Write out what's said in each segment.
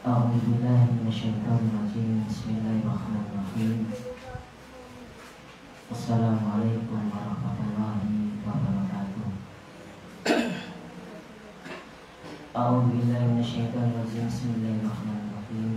A'udzubillahiminasyaitonirrajim. Bismillahirrahmanirrahim. Assalamualaikum warahmatullahi wabarakatuh. A'udzubillahiminasyaitonirrajim. Bismillahirrahmanirrahim.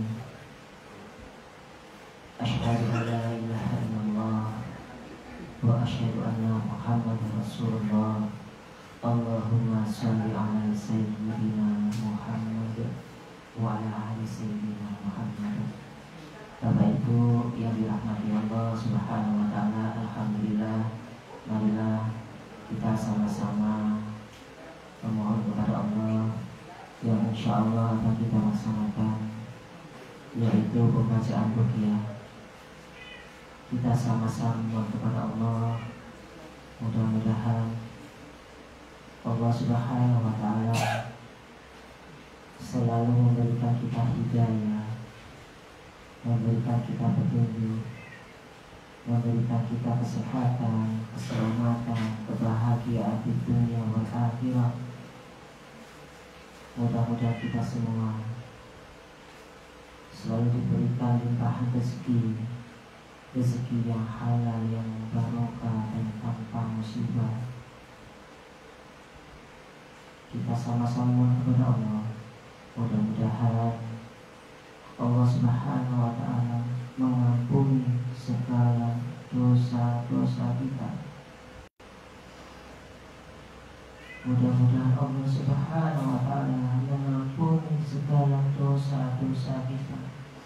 Asyhadu an la ilaha illallah wa asyhadu anna Muhammadar Rasulullah. Allahumma shalli ala sayyidina Muhammad wa ala ali sayyidina Muhammad. Bapak Ibu yang dirahmati Allah Subhanahu wa taala, alhamdulillah, marilah kita sama-sama memohon kepada Allah yang insyaallah akan kita laksanakan, yaitu pembacaan ruqyah. Kita sama-sama memohon kepada Allah, mudah-mudahan Allah Subhanahu wa taala selalu memberikan kita hidayah, memberikan kita petunjuk, memberikan kita kesehatan, keselamatan, kebahagiaan di dunia wal akhirat. Mudah-mudahan kita semua selalu diberikan limpahan rezeki, rezeki yang halal, yang barokah dan tanpa musibah. Kita sama-sama kepada Allah, mudah-mudahan Allah Subhanahu wa taala mengampuni segala dosa-dosa kita. Mudah-mudahan Allah Subhanahu wa taala mengampuni segala dosa-dosa kita.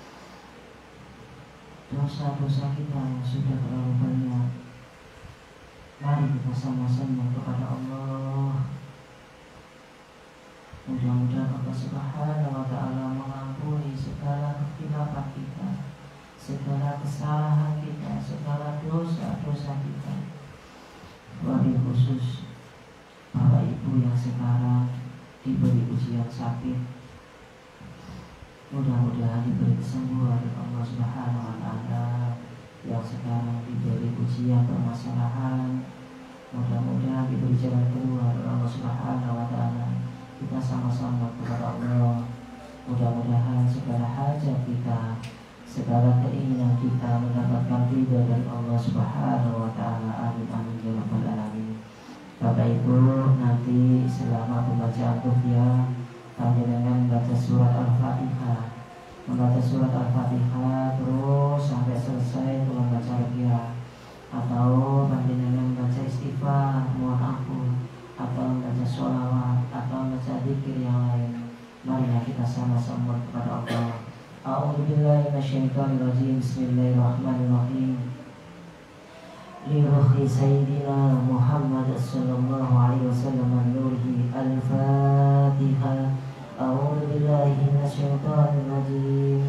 Dosa-dosa kita yang sudah terlalu banyak. Mari kita sama-sama kepada Allah. Mudah-mudahan Allah Subhanahu wa taala mengampuni segala kekhilafan kita, segala kesalahan kita, segala dosa-dosa kita. Wabil khusus Bapak Ibu yang sekarang diberi ujian sakit, mudah-mudahan diberi kesembuhan oleh Allah Subhanahu wa taala. Yang sekarang diberi ujian permasalahan, mudah-mudahan diberi jalan keluar oleh Allah Subhanahu wa taala. Kita sama-sama kepada Allah, mudah-mudahan segala hajat kita, segala keinginan kita mendapatkan ridha dari Allah Subhanahu wa taala. Amin amin ya rabbal alamin. Bapak Ibu, nanti selama pembacaan ruqyah panjenengan membaca surat Al-Fatihah, membaca surat Al-Fatihah terus sampai selesai membaca ruqyah, atau panjenengan membaca istighfar, mohon ampun, atau membaca sholawat, atau membaca zikir yang lain. Marilah kita sama-sama kepada Allah. A'udzubillahi minasyaitonirrajim. Bismillahirrahmanirrahim. Li ruhi sayyidina Muhammad sallallahu alaihi wasallam nurihi. Al-Fatihah. A'udzubillahi minasyaitonirrajim.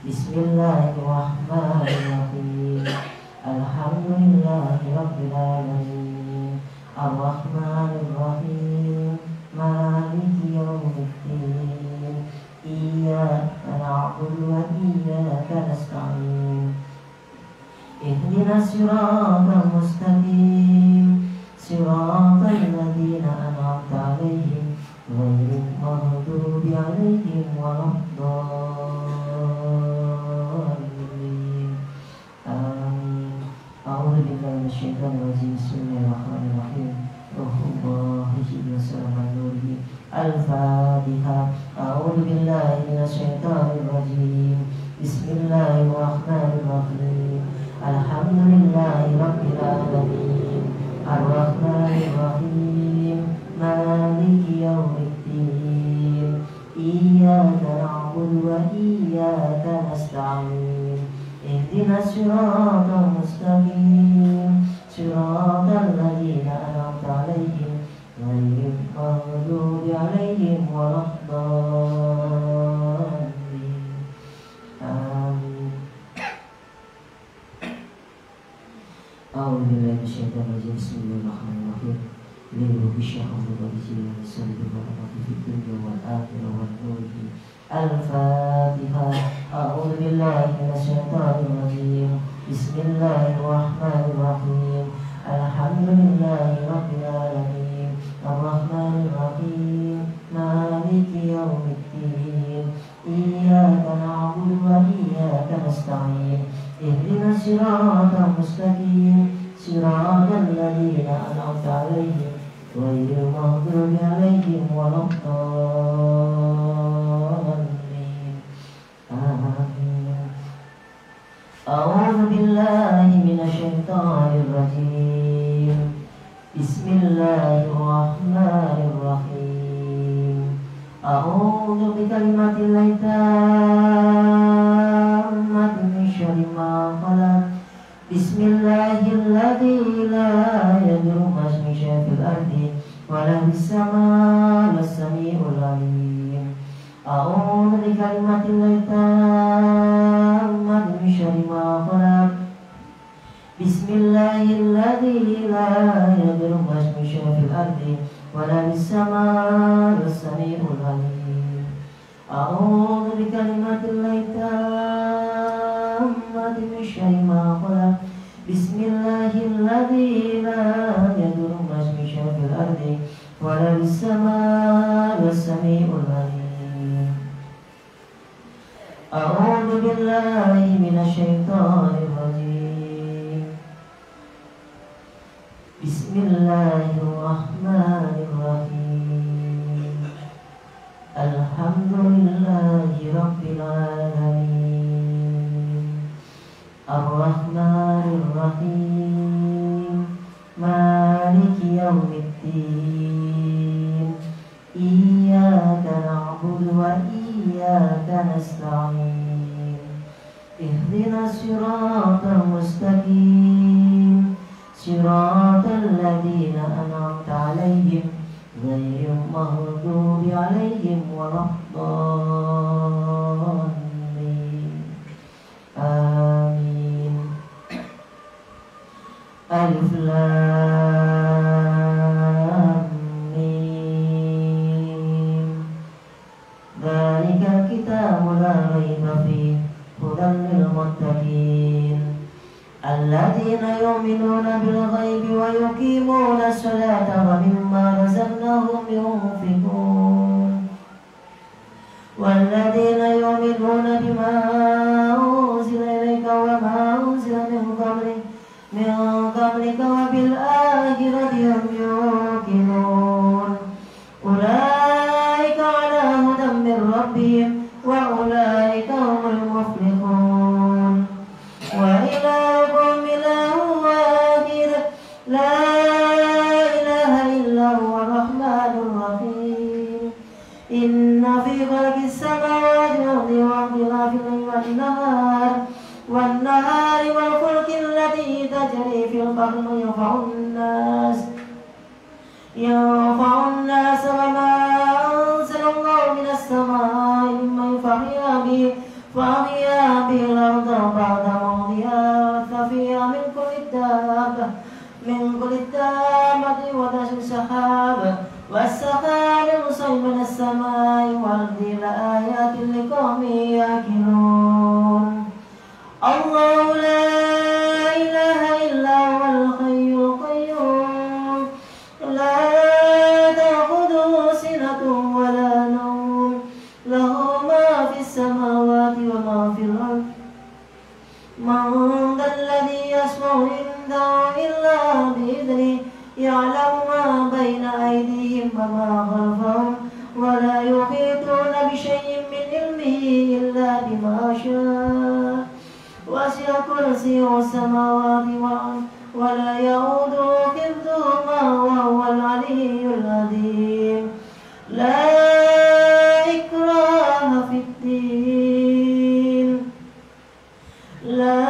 Bismillahirrahmanirrahim. Alhamdulillahi rabbil alamin. Ar-Rahmanir-Rahim. Maliki yaumiddin. Iyyaka na'budu wa iyyaka nasta'in. Ihdinas siratal mustaqim. Siratal ladzina an'amta 'alaihim ghairil maghdubi 'alaihim waladdallin. Amin. A'udzu billahi minasyaitonir rajim. Bismillahirrahmanirrahim. Al-Fatihah. A'udzu billahi minasyaitonir rajim. Bismillahirrahmanirrahim. Alhamdulillahi rabbil alamin. Ar-Rahmanir Rahim. Maliki yaumiddin. Iyyaka na'budu wa iyyaka nasta'in. Ihdinas siratal mustaqim. Siratal ladzina an'amta 'alaihim ghairil maghdubi 'alaihim waladdallin. Amin. A'udzu billahi minasyaitonir rajim. Bismillahirrahmanirrahim. Lillahi syahadu wa rizqi sallallahu alaihi wa sallam. Al-Fatihah. A'udzu billahi minasyaitonir rajim. Bismillahirrahmanirrahim. Alhamdulillahi rabbil alamin. Ar-Rahmanir Rahim. Maliki yaumiddin. Iyyaka مستقيم صراط الذين أنعمت عليهم غير المغضوب عليهم ولا الضالين آمين. أعوذ بالله من الشيطان الرجيم. بسم الله الرحمن الرحيم. أعوذ بكلمات الله التامة من شر ما خلق. بسم الله الذي لا يضر مع اسمه شيء في الأرض ولا في السماء السميع العليم. أعوذ بكلمات الله التامة من شر ما خلق. بسم الله الذي لا يضر مع اسمه شيء في الأرض ولا في السماء السميع العليم. أعوذ بكلمات الله التامة من شر ما خلق. بسم الله الذي لا يضر مع اسمه شيء في الأرض ولا في السماء السميع العليم. أعوذ بالله من الشيطان الرجيم. بسم الله الرحمن الرحيم. الحمد لله رب العالمين الرحمن الرحيم مالك يوم الدين إياك نعبد وإياك نستعين اهدنا الصراط المستقيم صراط الذين أنعمت عليهم غير المغضوب عليهم ولا الضالين آمين. ألف لام ميم ذلك الكتاب لا ريب فيه هدى للمتقين الذين يؤمنون بالغيب ويقيمون الصلاة ومما رزقناهم ينفقون والذين يؤمنون بما أنزل إليك وما أنزل من قبلك وبالآخرة هم يوقنون أولئك على هدى من ربهم وأولئك هم المفلحون. وإلهكم إله واحد لا إله إلا هو الرحمن الرحيم. إن في خلق السماوات والأرض واختلاف الليل والنهار والفلك التي تجري في البحر ينفع الناس وما أنزل الله من السماء مما فأحيا به الأرض بعد موتها ففيها من كل الدابة وتنزل السحاب والسحاب يصيب من السماء والأرض لآيات لقوم يعقلون. الله لا إله إلا هو الحي القيوم لا تأخذه سنة ولا نوم له ما في السماوات وما في الأرض. من ذا الذي يشفع عنده إلا بإذنه يعلم ما بين أيديهم وما خلفهم ولا يحيطون بشيء من علمه إلا بما شاء وسع كرسيه السماوات والأرض ولا يؤوده حفظهما وهو العلي العظيم. لا إكراه في الدين لا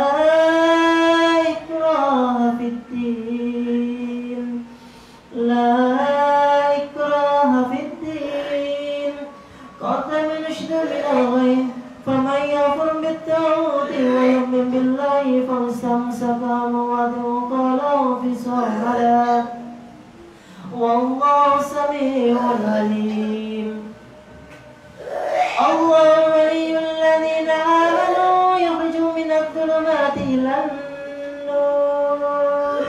إكراه في الدين لا إكراه في الدين قد نشد من الغيب فمن يكفر بالطاغوت ويؤمن بالله فاستمسك بوعده له في صلاه والله سميع عليم. الله ولي الذين آمنوا يخرجهم من الظلمات إلى النور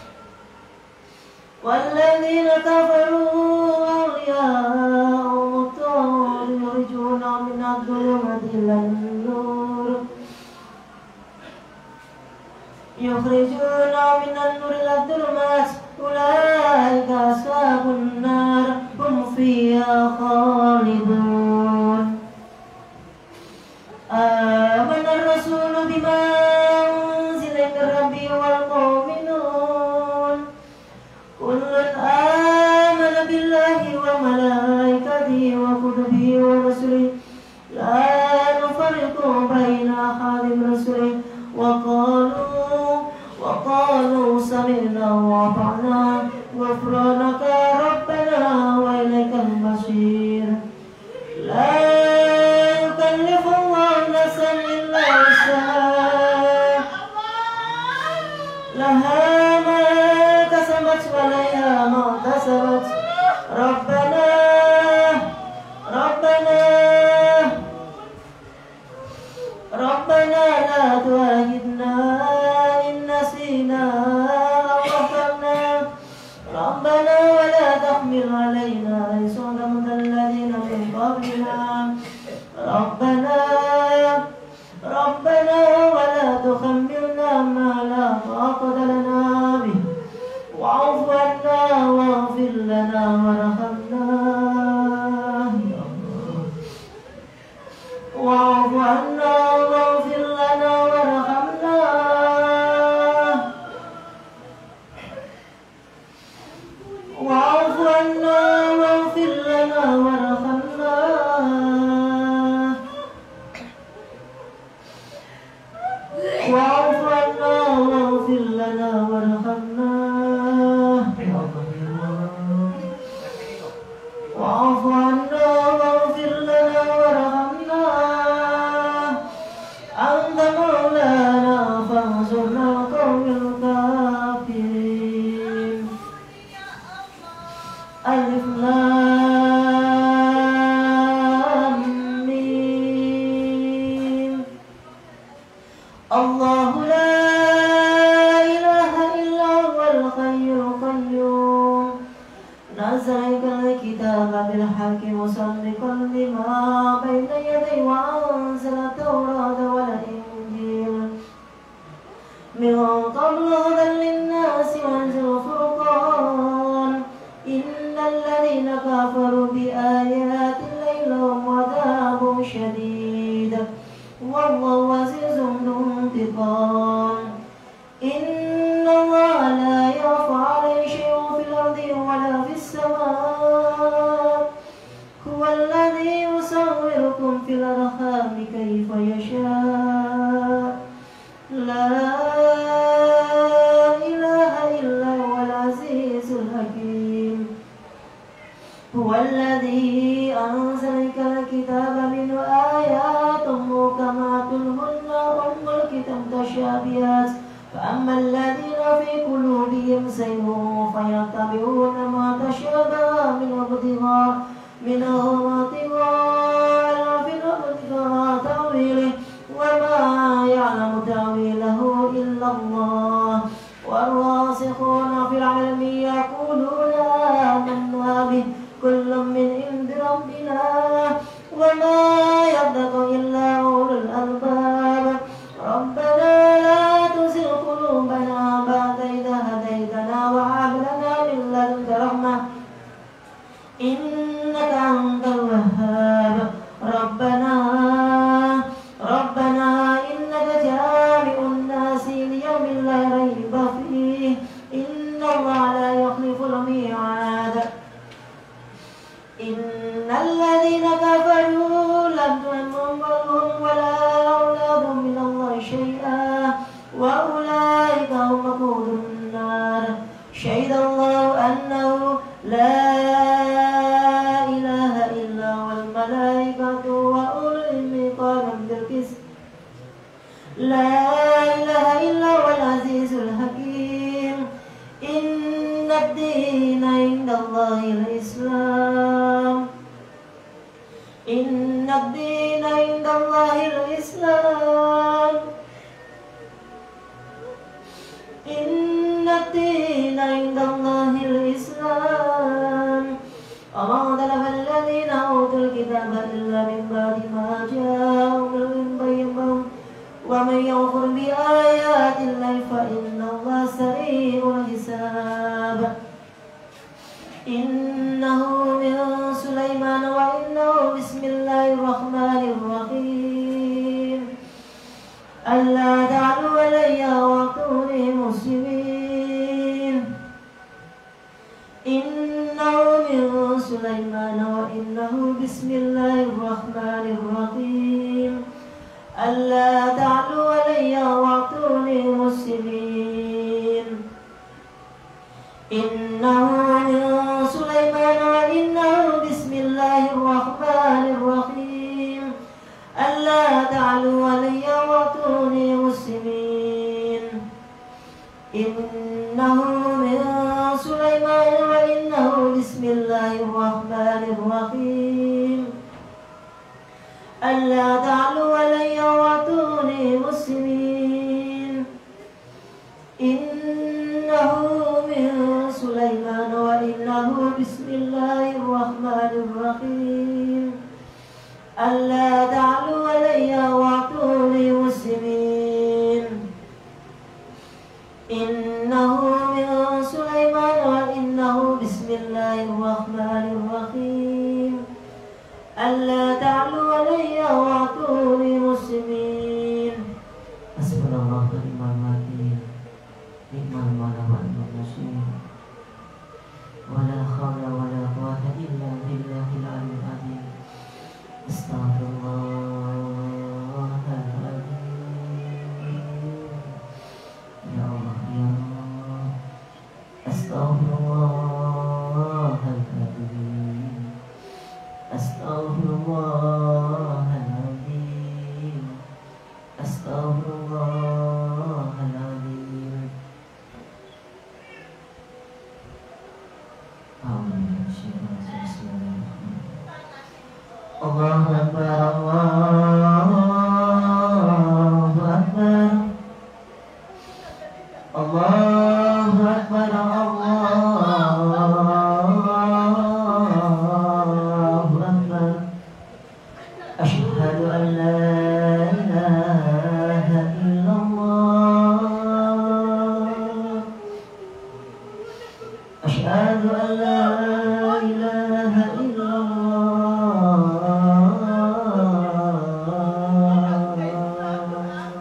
والذين كفروا أولياءهم الطاغوت يخرجونهم من الظلمات إلى النور يخرجون من النور إلى الظلمات أولئك أصحاب النار هم فيها خالدون. آمن الرسول بما أنزل من ربه والمؤمنون كل آمن بالله وملائكته وكتبه ورسله لا نفرق بين أحد من رسله وقالوا سمعنا وأطعنا غفرانك ربنا وإليك المصير. لا يكلف الله نفسا إلا وسعها لها ما كسبت وعليها ما اكتسبت. ربنا لا تؤاخذنا إن نسينا أو أخطأنا ربنا ولا تحمل علينا إصرا كما الذين من قبلنا ربنا ولا تحملنا ما لا طاقة لنا به واعف عنا واغفر لنا وارحمنا واعف عنا واغفر لنا وارحمنا واعف عنا واغفر لنا وارحمنا واعف عنا واغفر لنا وارحمنا واعف عنا واغفر لنا وارحمنا أنت مولانا فانصرنا على القوم الكافرين. ألف لام ميم الله لا إله إلا هو الحي القيوم نزل الكتاب بالحق مصدقا لما بين يديه وأنزل التوراة والإنجيل من قبل هدى للناس وأنزل الفرقان إن الذين كفروا بآيات الله لهم عذاب شديد والله عزيز ذو انتقام. إن الله لا يخفى عليه شيء في الأرض ولا في السماء هو الذي يصوركم في الأرحام كيف يشاء لا إله إلا هو العزيز الحكيم. هو الذي أنزل الكتاب منه آيات محكمات هن أم الكتاب متشابهات فأما الذين في قلوبهم زيغ فيتبعون ما تشابه منه ابتغاء تأويله وما يعلم تأويله إلا الله والراسخون في العلم يقولون آمنا به كل من عند ربنا وما يصدق إلا أولو الألباب. ربنا لا تزغ قلوبنا بعد إذ هديتنا وهب لنا من لدنك رحمة إنك أنت الوهاب. ربنا إنك جامع الناس ليوم لا ريب فيه إن الله لا يخلف الميعاد. إن الذين كفروا لم تنفعهم أموالهم ولا أولادهم من الله شيئا وأولئك هم وقود النار. شهد الله أنه لا إله إلا هو والملائكة وأولو العلم قائما بالقسط لا إله إلا هو العزيز الحكيم. إن الدين عند الله الإسلام إن الدين عند الله الإسلام إن الدين عند الله الإسلام. وما اختلف الذين أوتوا الكتاب إلا من بعد ما جاءهم العلم بينهم ومن يكفر بآيات الله فإن Innahu min Sulaiman wa innahu bismillahirrahmanirrahim. Alla ta'alu alayya wa'tuni muslimin. Innahu min Sulaiman wa innahu bismillahirrahmanirrahim. Alla ta'alu alayya wa'tuni muslimin. Innahu min Sulaiman wa innahu bismillahirrahmanirrahim. Alla ta'alu alayya wa'tuni muslimin. Innahu min Sulaiman wa innahu bismillahirrahmanirrahim. Alla ta'alu alayya wa'tuni muslimin. Innahu min Sulaiman wa innahu bismillahirrahmanirrahim. Alla ta'alu alayya wa'tuni muslimin. Innahu min Sulaiman wa innahu bismillahirrahmanirrahim. Alla ta'alu alayya wa'tuni muslimin. Hasbunallahu wa ni'mal wakil. Ni'mal mawla wa ni'mal nasir. Wala hawla wala quwwata illa billahil aliyyil azim. Astaghfirullahaladzim. Ya Allah, ya Allah. Astaghfirullahaladzim. Astaghfirullahaladzim. Astaghfirullahaladzim. Allahu Akbar, Allahu Akbar. Allahu Akbar, Allahu Akbar. Asyhadu an la ilaha illallah. Asyhadu an la ilaha illallah.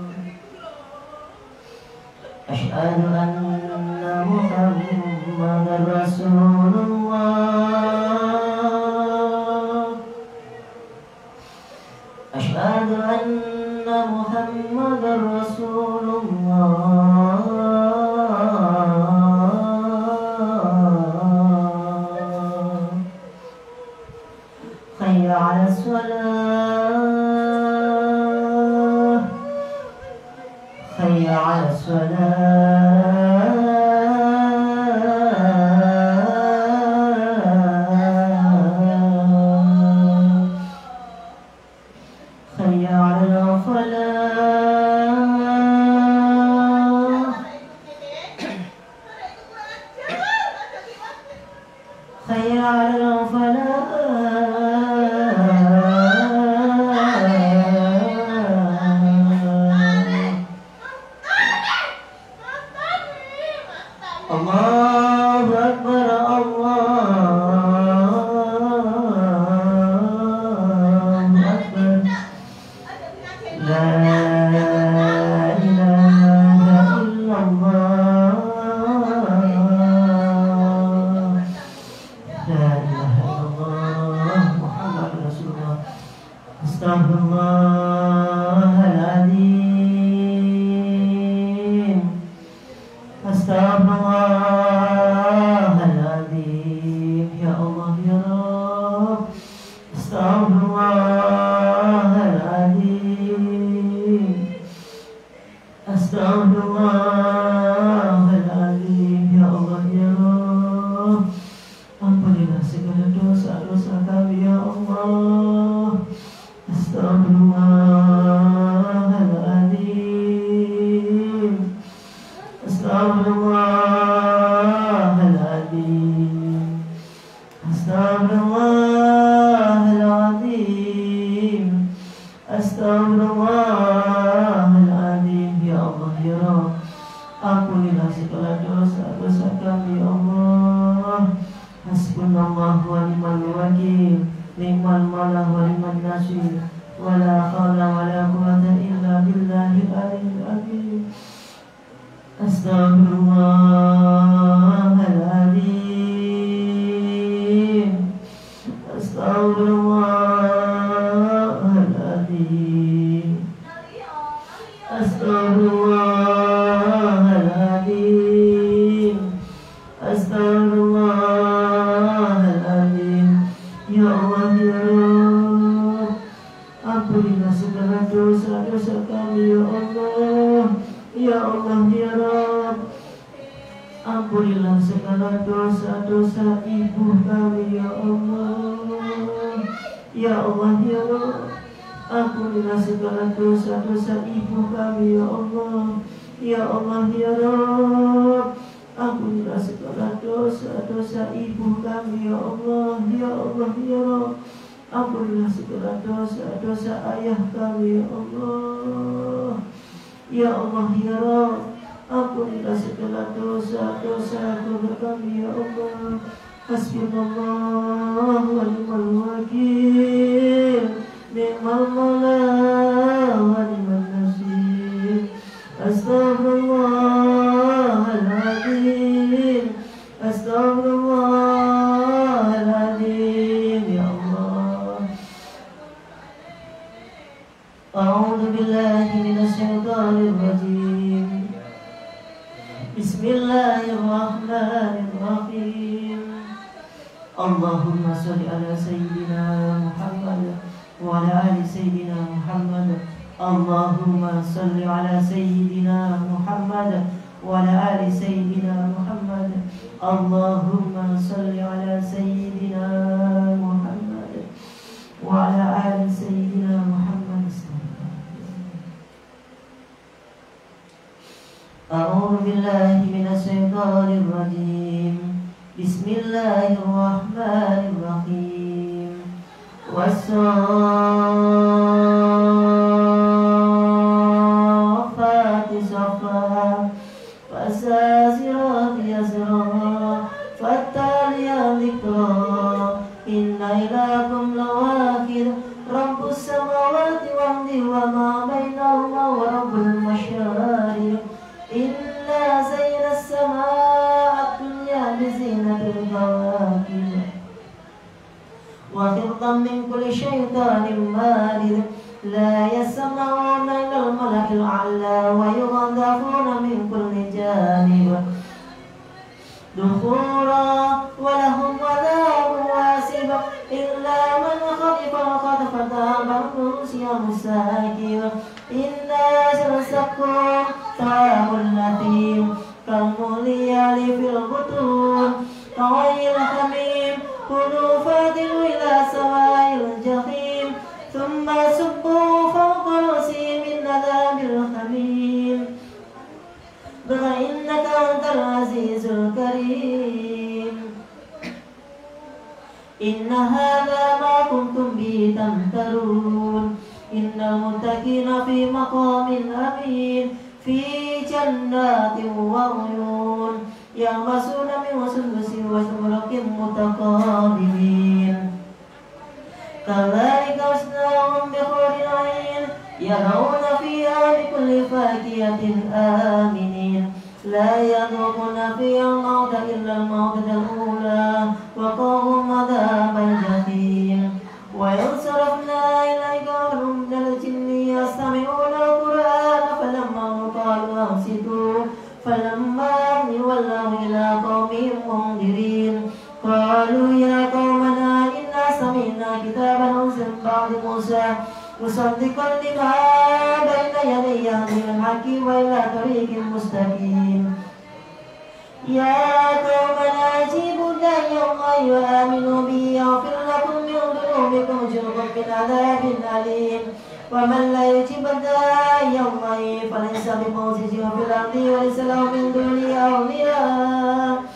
Asyhadu anna Muhammadar Rasulullah. Asyhadu anna Muhammadar Rasulullah. Hayya 'alas salah. Hayya 'alas salah. Hayya 'alal falah. Hayya 'alal falah. Allahu Akbar, Allahu Akbar. La ilaha illallah. La ilaha illallah. dosa-dosa ibu kami ya Allah. Ya Allah ya Rabb, ampunilah segala dosa-dosa ibu kami ya Allah. Ya Allah ya Rabb, ampunilah segala dosa-dosa ibu kami ya Allah. Ya Allah ya Rabb, ampunilah segala dosa-dosa ayah kami ya Allah. Ya Allah ya Rabb, ampunilah segala dosa-dosa keluarga kami ya Allah. Hasbunallah wa ni'mal wakil, ni'mal maula wa ni'mal nasir. Astaghfirullahaladzim, astaghfirullahaladzim. Ya Allah, a'udzu billahi minasyaitonir rajim. Bismillahirrahmanirrahim. Allahumma sholli ala sayyidina Muhammad wa ala ali sayyidina Muhammad. Allahumma sholli ala sayyidina Muhammad wa ala ali sayyidina Muhammad. Allahumma sholli ala sayyidina Muhammad wa ala ali sayyidina Muhammad. A'udzu billahi minasyaitonir rajim. Bismillahirrahmanirrahim. Was-saffati saffa, fas-sazirati yazra, fattaliyati dhikra. Inna ilahakum lawahid, rabbus samawati wal ardi wa ma bainahuma wa rabbul masyariq. Inna zayyana as-samaa'a ad-dunya bizinatil kawakib wa khiftan min kulli syaitanir marid. La yasma'una ila al-malakil a'la wa yughadafuna min kulli janib dukhura wa lahum adhabun wasib illa man khatifa khatfatan barqun musakib. Inna sirsakum ta'amul latim kalmuliyali fil butun kawayil hamim kunufadil ila sawa'il jahim thumma subbu fawqa rasi min adhabil hamim. Innaka antal azizul karim. Inna hadha ma kuntum bihi tamtarun. Innal muttaqina fi maqamin amin, fi jannatin wa uyun, yalbasuna min sundusin wa istabrakin mutaqabilin. Kadzalika wasnahum bi khurin 'ain, yarawna fiha bi kulli fakihatin aminin. La yadhuquna fiha al-mauta illa al-mautatal ula wa qahum adhabal jahim. Wa yansarafna ilaika min al-jinni yastami'una al-Qur'ana falamma qalu ansitu falamma wallaw ila qaumihim mundirin qalu ya qaumana inna sami'na kitaban unzila min ba'di Musa musaddiqan lima bayna yadayhi yahdi bil-haqqi wa ila tariqin mustaqim. Ya qaumana ajibu da'iya Allahi wa aminu bihi yaghfir lakum min dhunubikum wa yujirkum min adhabin alim. Wa man la yujib da'iya Allahi falaysa bimu'jizin fil ardi wa laysa lahu min dunihi awliya.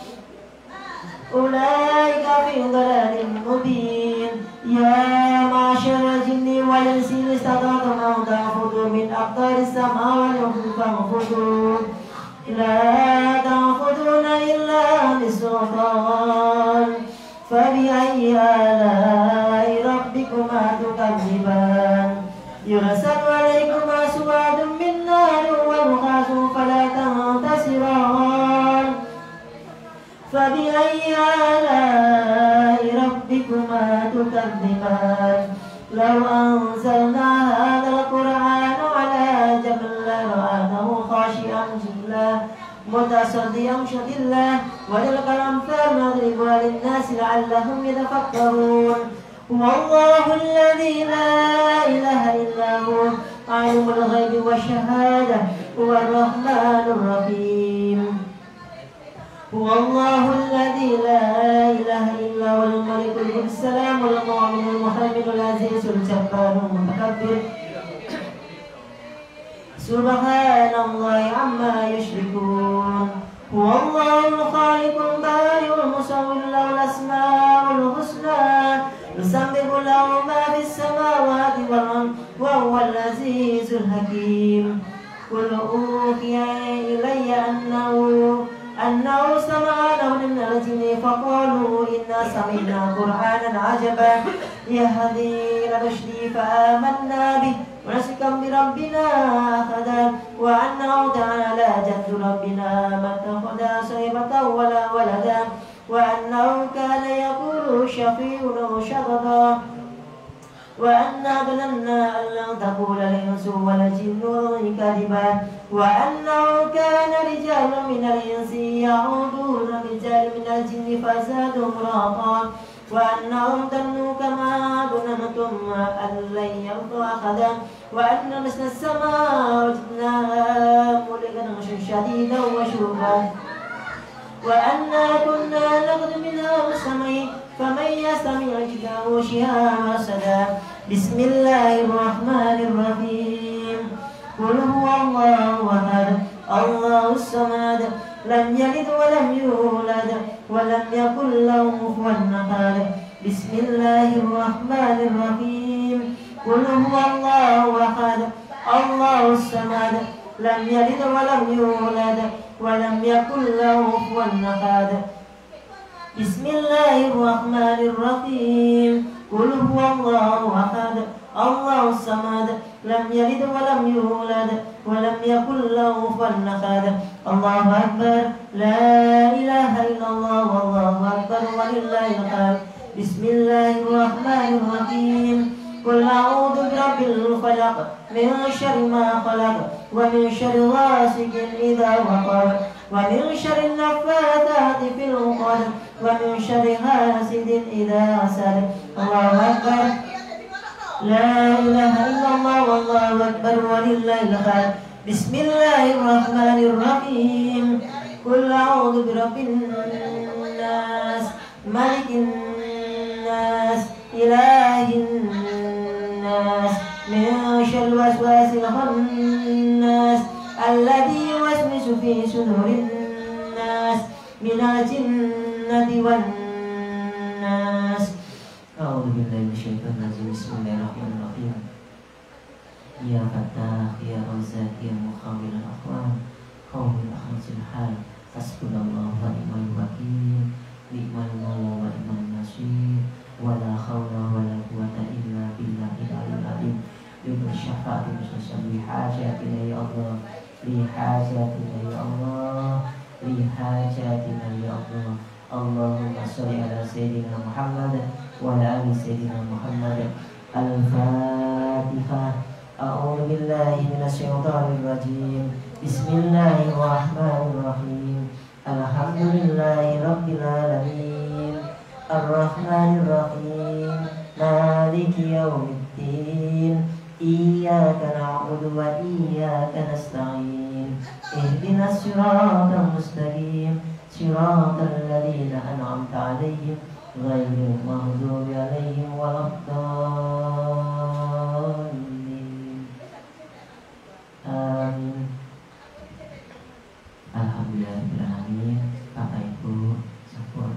Ulaika fi dhalalin mubin. Ya ma'syara jinni wal insi istata'tum an ta'khudhu min aqtaris samawati wal ardi fanfudhu. La ta'khuduna illa bisultan, fabi'ayyi ala'i rabbikuma tukadziban. Yursalu 'alaykuma suwadun min narin wa nukhasun fala tantasiran. Fabi'ayyi ala'i rabbikuma tukadziban. Law anzalna hadzal qur'ana 'ala jabalin la'ra'aytahu khashi'an متصديا شديلا وتلك الأمثال نضربها للناس لعلهم يتفكرون. هو الله الذي لا إله إلا هو عالم الغيب والشهادة هو الرحمن الرحيم. هو الله الذي لا إله إلا هو الملك القدوس السلام المؤمن المهيمن العزيز الجبار المتكبر سبحان الله عما يشركون هو الله الخالق البارئ المصور له الأسماء الحسنى يسبح له ما في السماوات والأرض وهو العزيز الحكيم قل أوحي إلي أنه سمع نفر من الجن فقالوا إنا سمعنا قرآنا عجبا يهدي إلى الرشد فآمنا به ونسكن بربنا أحدا وأنه تعالى جد ربنا ما اتخذ صاحبة ولا ولدا وأنه كان يقول شفيعنا شططا وأنا ظننا أن لن تقول الإنس والجن كذبا وأنه كان رجال من الإنس يعودون رجال من الجن فزادهم رهقا وأنهم ظنوا كما ظننتم أن لن يرضوا أحدا وأن مسنا السماء وجدناها ملكا شديدا وشوبا وأنا كنا نأخذ منها السمع فمن يستمع يجده شهابا رصدا بسم الله الرحمن الرحيم قل هو الله أحد الله الصمد لم يلد ولم يولد ولم يكن له كفوا أحد بسم الله الرحمن الرحيم قل هو الله أحد الله الصمد لم يلد ولم يولد ولم يكن له كفوا أحد بسم الله الرحمن الرحيم قل هو الله أحد الله الصمد لم يلد ولم يولد ولم يكن له كفوا أحد الله أكبر لا إله إلا الله والله أكبر ولله الحمد بسم الله الرحمن الرحيم قل أعوذ برب الفلق من شر ما خلق ومن شر غاسق إذا وقب ومن شر النفاثات في العقد ومن شر حاسد إذا حسد الله أكبر لا إله إلا الله والله أكبر ولله الحمد بسم الله الرحمن الرحيم قل أعوذ برب الناس ملك الناس إله الناس من شر الوسواس الخناس الذي يوسوس في صدور الناس من الجنة والناس أعوذ بالله من الشيطان الرجيم بسم الله الرحمن الرحيم يا فتاح يا رزاق يا مخاول الأخوان قوم الأخلاص الحال حسبنا الله ونعم الوكيل نعم المولى ونعم النصير ولا حول ولا قوة إلا بالله العلي العظيم بالشفاعة المستجاب لحاجاتنا يا الله لحاجاتنا يا الله لحاجاتنا يا الله اللهم صل على سيدنا محمد وعلى آل سيدنا محمد الفاتحة أعوذ بالله من الشيطان الرجيم بسم الله الرحمن الرحيم الحمد لله رب العالمين الرحمن الرحيم مالك يوم الدين إياك نعبد وإياك نستعين اهدنا الصراط المستقيم صراط الذين أنعمت عليهم غير المغضوب عليهم ولا الضالين آمين. Alhamdulillahirrahmanirrahim. Bapak Ibu support.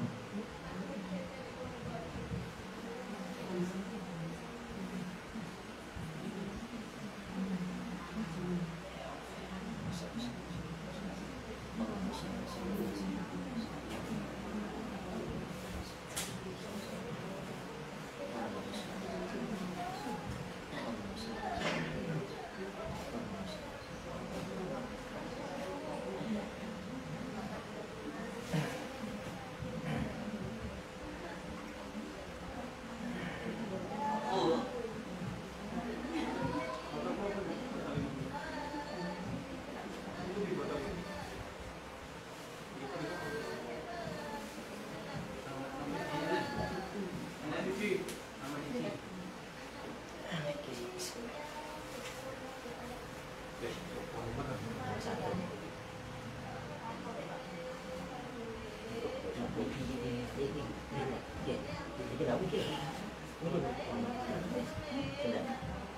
bikin. Sudah.